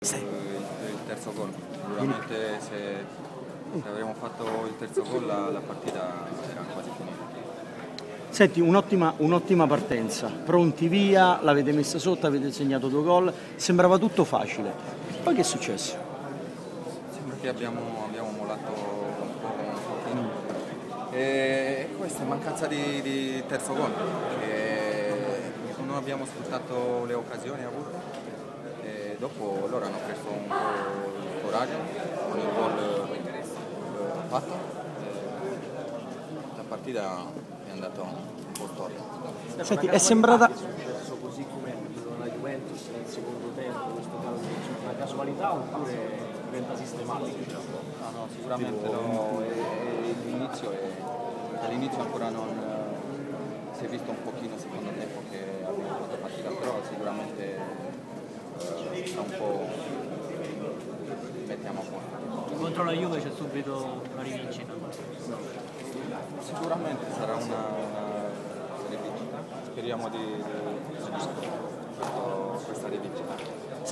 Il terzo gol. Sicuramente se avremmo fatto il terzo gol la partita era quasi finita. Senti, un'ottima partenza, pronti via, l'avete messa sotto, avete segnato 2 gol, sembrava tutto facile. Poi che è successo? Sembra che abbiamo mollato un pochino. E questa è mancanza di terzo gol, perché non abbiamo sfruttato le occasioni avute. E dopo loro hanno preso un po' il coraggio con il gol fatto. La partita è andata un po' storta. Senti, è sembrata... È successo così come la Juventus nel secondo tempo, questo caso è una casualità oppure diventa sistematico? No, sicuramente no, all'inizio ancora non si è visto un pochino secondo tempo che abbiamo fatto partita, però sicuramente tra un po' mettiamo a posto. Contro la Juve c'è subito una rivincita. Sicuramente sarà una rivincita, speriamo di questa rivincita.